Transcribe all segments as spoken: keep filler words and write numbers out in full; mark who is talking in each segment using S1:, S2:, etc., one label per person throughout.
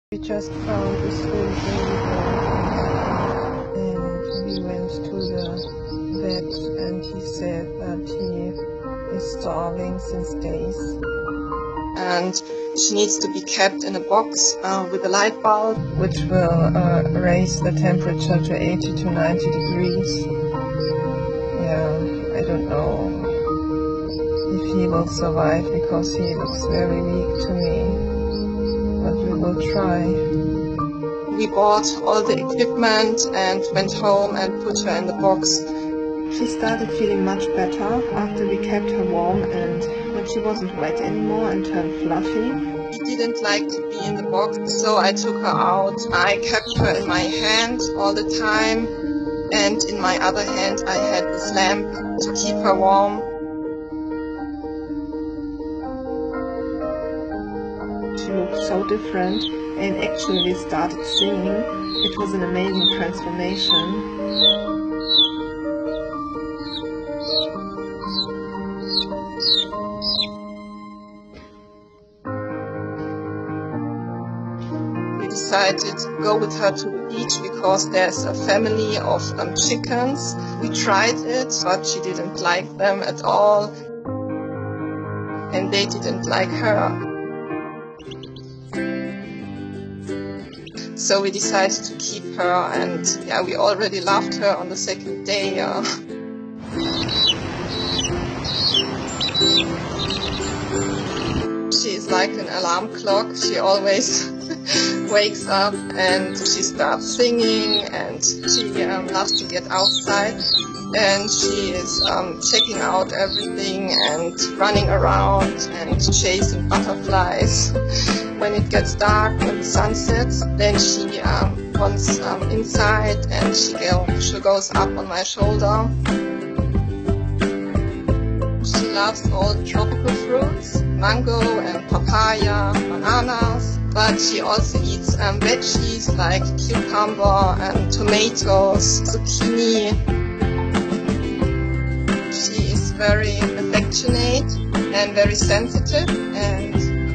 S1: We just found this little baby girl and we went to the vet and he said that he is starving since days. And she needs to be kept in a box uh, with a light bulb, which will uh, raise the temperature to eighty to ninety degrees. Yeah, I don't know if he will survive because he looks very weak to me. But we will try. We bought all the equipment and went home and put her in the box. She started feeling much better after we kept her warm and when she wasn't wet anymore and turned fluffy. She didn't like to be in the box, so I took her out. I kept her in my hand all the time, and in my other hand I had this lamp to keep her warm. She looked so different, and actually we started singing. It was an amazing transformation. We decided to go with her to the beach because there's a family of um, chickens. We tried it, but she didn't like them at all, and they didn't like her. So we decided to keep her, and yeah, we already loved her on the second day. Uh. She is like an alarm clock. She always wakes up and she starts singing, and she um, loves to get outside. And she is um, checking out everything and running around and chasing butterflies. When it gets dark, when the sun sets, then she um, wants um, inside, and she, go, she goes up on my shoulder. She loves all the tropical fruits, mango and papaya, bananas, but she also eats um, veggies like cucumber and tomatoes, zucchini. She is very affectionate and very sensitive, and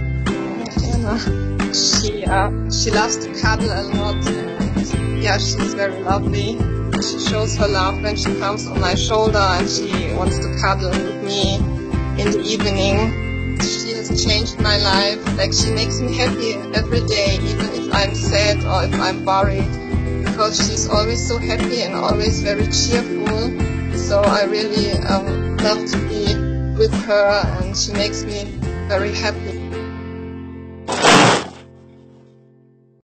S1: She uh, she loves to cuddle a lot, and yeah, she's very lovely. She shows her love when she comes on my shoulder and she wants to cuddle with me in the evening. She has changed my life. Like, she makes me happy every day, even if I'm sad or if I'm worried, because she's always so happy and always very cheerful. So I really um, love to be with her, and she makes me very happy.